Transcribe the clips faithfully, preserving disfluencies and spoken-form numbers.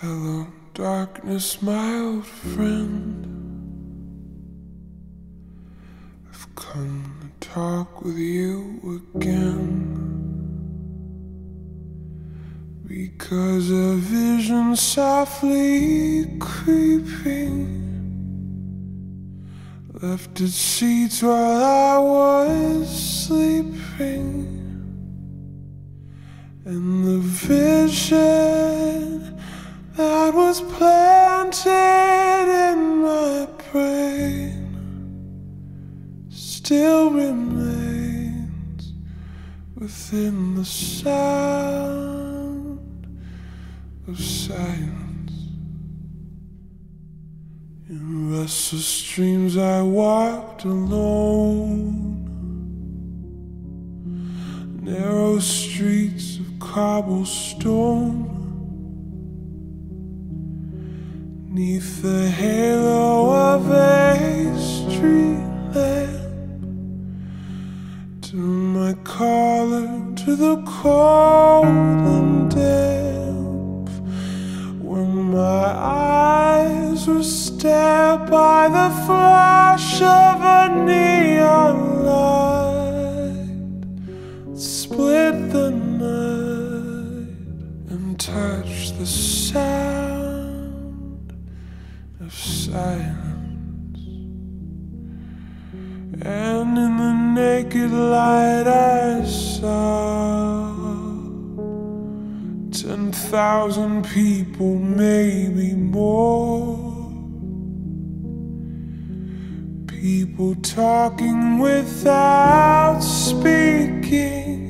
Hello, darkness, my old friend. I've come to talk with you again, because a vision softly creeping left its seats while I was sleeping, and the vision that was planted in my brain still remains within the sound of silence. In restless dreams I walked alone, narrow streets of cobblestone. Neath the halo of a street lamp, turned my collar to the cold and damp, when my eyes were stared by the flash of a neon light, split the night and touched the sound of silence. And in the naked light I saw ten thousand people, maybe more, people talking without speaking,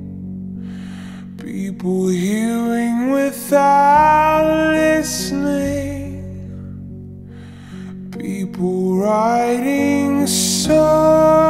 people hearing without listening, people writing songs